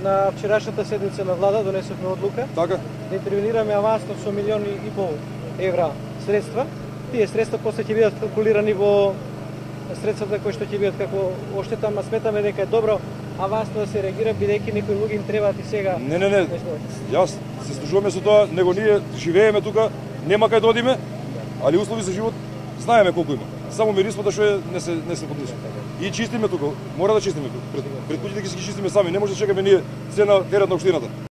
на вчерашната седница на влада донесовме одлука Така. да интервенираме авансно со 1,5 евра средства. Тие средства после ќе бидат калкулирани во средствата кои што ќе бидат како оштета, ама сметаме дека е добро авансно да се реагира, бидејќи некои луѓе им требаат и сега. Не. Јас се служуваме со тоа, него ние живееме тука, нема кај да одиме, али услови за живот знаеме колку има. Само мирисмото што не се поднесува. И чистиме тука, мора да чистиме. Пред куќите ги чистиме сами, не може да чекаме ние цена терет на општината.